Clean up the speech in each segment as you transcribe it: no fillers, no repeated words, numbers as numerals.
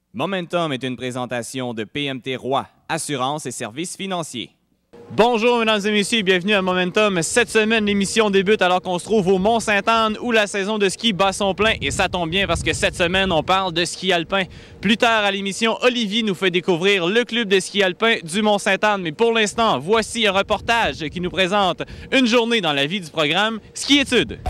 Momentum est une présentation de PMT Roy, assurance et services financiers. Bonjour mesdames et messieurs, bienvenue à Momentum. Cette semaine, l'émission débute alors qu'on se trouve au Mont-Sainte-Anne où la saison de ski bat son plein. Et ça tombe bien parce que cette semaine, on parle de ski alpin. Plus tard à l'émission, Olivier nous fait découvrir le club de ski alpin du Mont-Sainte-Anne. Mais pour l'instant, voici un reportage qui nous présente une journée dans la vie du programme Ski-études.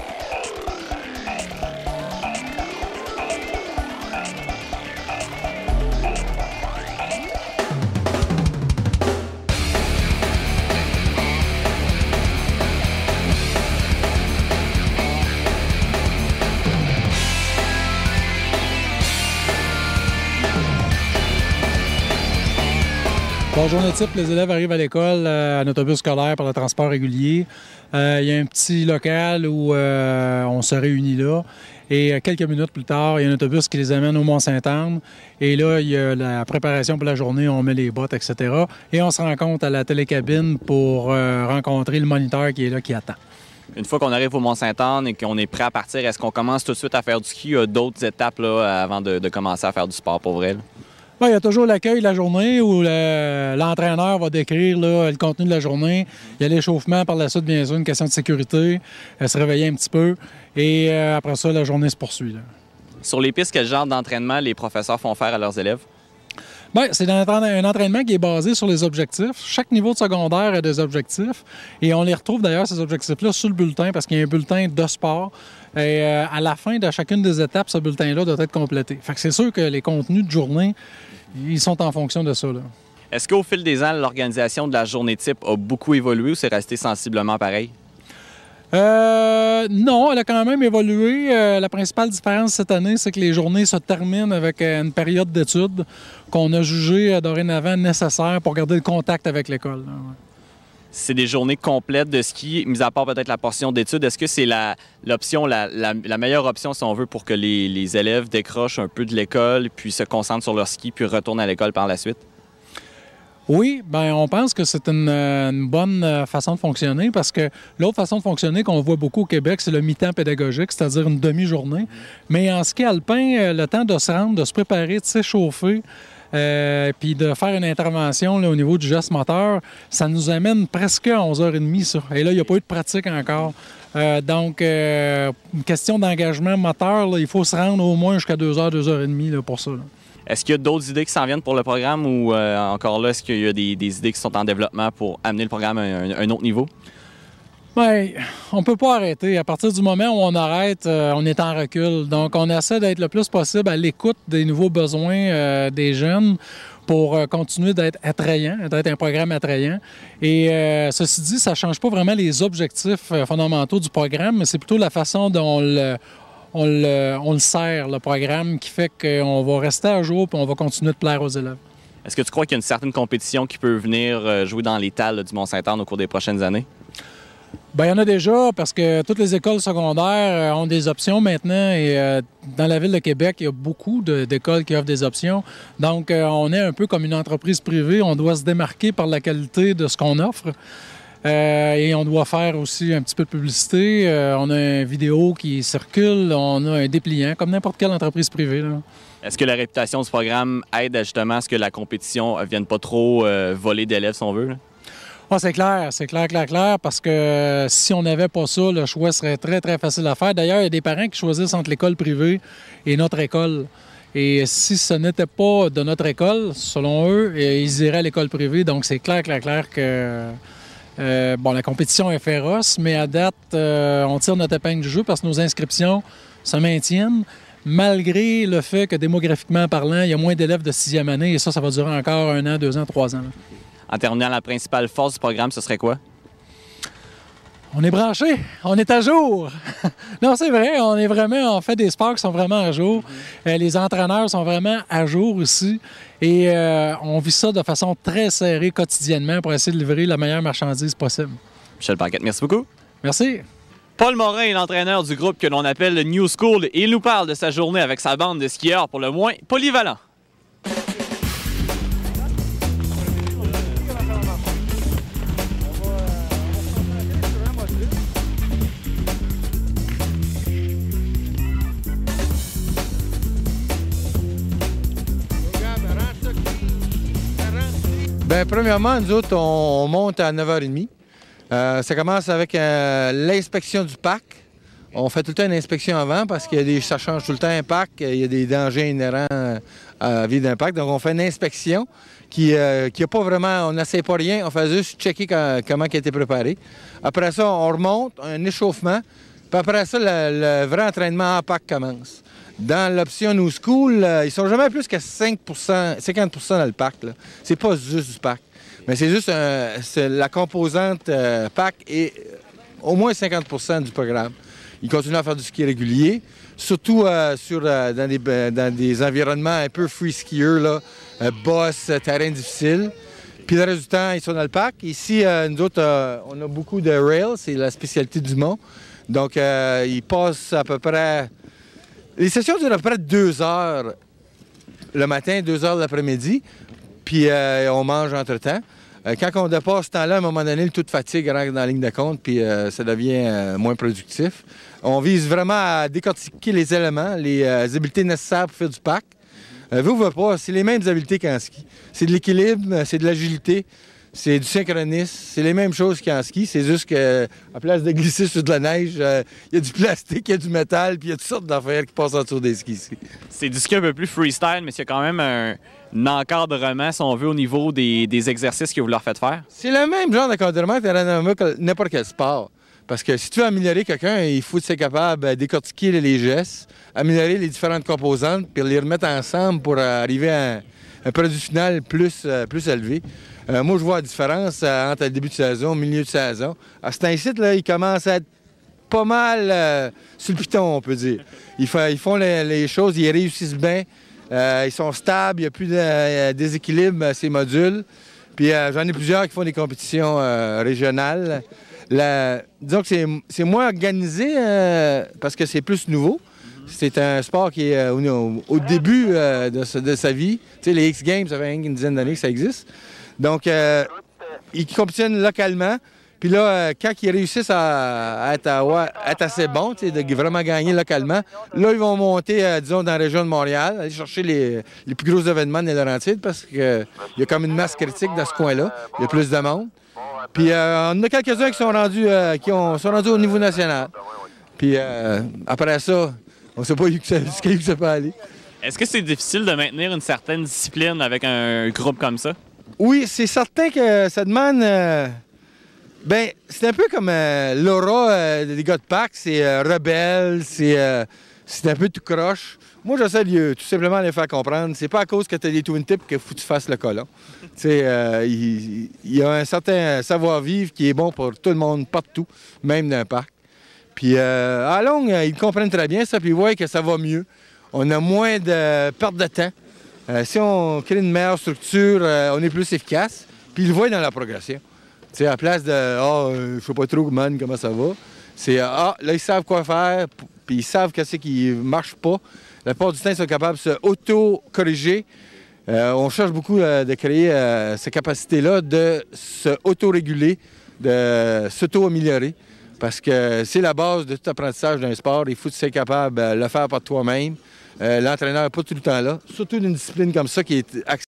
Bonne journée type, les élèves arrivent à l'école en autobus scolaire par le transport régulier. Il y a un petit local où on se réunit là. Et quelques minutes plus tard, il y a un autobus qui les amène au Mont-Sainte-Anne. Et là, il y a la préparation pour la journée, on met les bottes, etc. Et on se rencontre à la télécabine pour rencontrer le moniteur qui est là, qui attend. Une fois qu'on arrive au Mont-Sainte-Anne et qu'on est prêt à partir, est-ce qu'on commence tout de suite à faire du ski? Il y a d'autres étapes là, avant de commencer à faire du sport pour vrai? Bien, il y a toujours l'accueil de la journée où l'entraîneur va décrire là, le contenu de la journée. Il y a l'échauffement par la suite, bien sûr, une question de sécurité, se réveiller un petit peu. Et après ça, la journée se poursuit. Là. Sur les pistes, quel genre d'entraînement les professeurs font faire à leurs élèves? Bien, c'est un entraînement qui est basé sur les objectifs. Chaque niveau de secondaire a des objectifs. Et on les retrouve d'ailleurs, ces objectifs-là, sur le bulletin, parce qu'il y a un bulletin de sport. Et à la fin de chacune des étapes, ce bulletin-là doit être complété. Fait que c'est sûr que les contenus de journée, ils sont en fonction de ça. Là. Est-ce qu'au fil des ans, l'organisation de la journée type a beaucoup évolué ou c'est resté sensiblement pareil? Non, elle a quand même évolué. La principale différence cette année, c'est que les journées se terminent avec une période d'études qu'on a jugée dorénavant nécessaire pour garder le contact avec l'école. Là. C'est des journées complètes de ski, mis à part peut-être la portion d'études. Est-ce que c'est la meilleure option, si on veut, pour que les élèves décrochent un peu de l'école, puis se concentrent sur leur ski, puis retournent à l'école par la suite? Oui, bien, on pense que c'est une bonne façon de fonctionner parce que l'autre façon de fonctionner qu'on voit beaucoup au Québec, c'est le mi-temps pédagogique, c'est-à-dire une demi-journée. Mais en ski alpin, le temps de se rendre, de se préparer, de s'échauffer, puis de faire une intervention là, au niveau du geste moteur, ça nous amène presque à 11h30, ça. Et là, il n'y a pas eu de pratique encore. Donc, une question d'engagement moteur, là, il faut se rendre au moins jusqu'à 2h, 2h30 là, pour ça. Là. Est-ce qu'il y a d'autres idées qui s'en viennent pour le programme ou encore là, est-ce qu'il y a des idées qui sont en développement pour amener le programme à un autre niveau? Bien, on ne peut pas arrêter. À partir du moment où on arrête, on est en recul. Donc, on essaie d'être le plus possible à l'écoute des nouveaux besoins des jeunes pour continuer d'être attrayant, d'être un programme attrayant. Et ceci dit, ça ne change pas vraiment les objectifs fondamentaux du programme, mais c'est plutôt la façon dont on le sert, le programme, qui fait qu'on va rester à jour et on va continuer de plaire aux élèves. Est-ce que tu crois qu'il y a une certaine compétition qui peut venir jouer dans les tales du Mont-Sainte-Anne au cours des prochaines années? Bien, il y en a déjà parce que toutes les écoles secondaires ont des options maintenant et dans la ville de Québec, il y a beaucoup d'écoles qui offrent des options. Donc, on est un peu comme une entreprise privée. On doit se démarquer par la qualité de ce qu'on offre. Et on doit faire aussi un petit peu de publicité. On a une vidéo qui circule, on a un dépliant, comme n'importe quelle entreprise privée. Là. Est-ce que la réputation du programme aide justement à ce que la compétition ne vienne pas trop voler d'élèves, si on veut? Là? Ah, c'est clair, parce que si on n'avait pas ça, le choix serait très, très facile à faire. D'ailleurs, il y a des parents qui choisissent entre l'école privée et notre école. Et si ce n'était pas de notre école, selon eux, ils iraient à l'école privée. Donc, c'est clair que... la compétition est féroce, mais à date, on tire notre épingle du jeu parce que nos inscriptions se maintiennent, malgré le fait que démographiquement parlant, il y a moins d'élèves de 6e année, et ça va durer encore 1 an, 2 ans, 3 ans. Là. En terminant, la principale force du programme, ce serait quoi? On est branché, on est à jour. Non, c'est vrai, on fait des sports qui sont vraiment à jour. Les entraîneurs sont vraiment à jour aussi. Et on vit ça de façon très serrée quotidiennement pour essayer de livrer la meilleure marchandise possible. Michel Paquette, merci beaucoup. Merci. Paul Morin est l'entraîneur du groupe que l'on appelle le New School et il nous parle de sa journée avec sa bande de skieurs pour le moins polyvalent. Bien, premièrement, nous autres, on monte à 9h30. Ça commence avec l'inspection du parc. On fait tout le temps une inspection avant parce que ça change tout le temps un parc. Il y a des dangers inhérents à la vie d'un parc. Donc, on fait une inspection qui a pas vraiment... On n'essaie pas rien. On fait juste checker comment il a été préparé. Après ça, on remonte, un échauffement. Puis après ça, le vrai entraînement en parc commence. Dans l'option New School, ils sont jamais plus que 50% dans le parc. Là. C'est pas juste du parc. Mais c'est juste la composante parc et au moins 50% du programme. Ils continuent à faire du ski régulier, surtout dans des environnements un peu free skiers, là, boss, terrain difficile. Puis le reste du temps, ils sont dans le parc. Ici, nous autres, on a beaucoup de rails, c'est la spécialité du mont. Donc, ils passent à peu près... Les sessions durent à peu près 2 heures le matin, 2 heures l'après-midi, puis on mange entre-temps. Quand on dépasse ce temps-là, à un moment donné, le taux de fatigue rentre dans la ligne de compte, puis ça devient moins productif. On vise vraiment à décortiquer les éléments, les habiletés nécessaires pour faire du parc. Vous pas, c'est les mêmes habiletés qu'en ski. C'est de l'équilibre, c'est de l'agilité, c'est du synchronisme, c'est les mêmes choses qu'en ski. C'est juste qu'à place de glisser sur de la neige, il y a du plastique, il y a du métal, puis il y a toutes sortes d'affaires qui passent en dessous des skis ici. C'est du ski un peu plus freestyle, mais il y a quand même un encadrement, si on veut, au niveau des exercices que vous leur faites faire? C'est le même genre d'encadrement que n'importe quel sport. Parce que si tu veux améliorer quelqu'un, il faut être capable de décortiquer les gestes, améliorer les différentes composantes, puis les remettre ensemble pour arriver à un produit final plus élevé. Moi, je vois la différence entre le début de saison et le milieu de saison. À cet incite, là, il commence à être pas mal sur le piton, on peut dire. Ils font les choses, ils réussissent bien. Ils sont stables, il n'y a plus de déséquilibre à ces modules. Puis j'en ai plusieurs qui font des compétitions régionales. Disons que c'est moins organisé parce que c'est plus nouveau. C'est un sport qui est au début de sa vie. Tu sais, les X Games, ça fait une dizaine d'années que ça existe. Donc, ils compétitionnent localement. Puis là, quand ils réussissent à être assez bons, de vraiment gagner localement, là, ils vont monter, disons, dans la région de Montréal, aller chercher les plus gros événements des Laurentides parce qu'il y a comme une masse critique dans ce coin-là. Il y a plus de monde. Puis on a quelques-uns qui sont rendus au niveau national. Puis après ça, on ne sait pas jusqu'à où ça peut aller. Est-ce que c'est difficile de maintenir une certaine discipline avec un groupe comme ça? Oui, c'est certain que ça demande... Bien, c'est un peu comme l'aura des gars de parc, c'est rebelle, c'est un peu tout croche. Moi, j'essaie de tout simplement les faire comprendre. C'est pas à cause que tu as des twin tips qu'il faut que tu fasses le colon. Il y a un certain savoir-vivre qui est bon pour tout le monde, partout, même dans un parc. Puis à longue, ils comprennent très bien ça, puis ils voient que ça va mieux. On a moins de perte de temps. Si on crée une meilleure structure, on est plus efficace. Puis ils le voient dans la progression. Tu sais, à la place de « Ah, je sais pas trop, man, comment ça va », c'est « Ah, là, ils savent quoi faire, puis ils savent qu'est-ce qui marche pas ». La plupart du temps, ils sont capables de se auto-corriger. On cherche beaucoup de créer cette capacité-là de se auto-réguler, de s'auto-améliorer. Parce que c'est la base de tout apprentissage d'un sport. Il faut que tu sois capable de le faire par toi-même. L'entraîneur n'est pas tout le temps là. Surtout d'une discipline comme ça qui est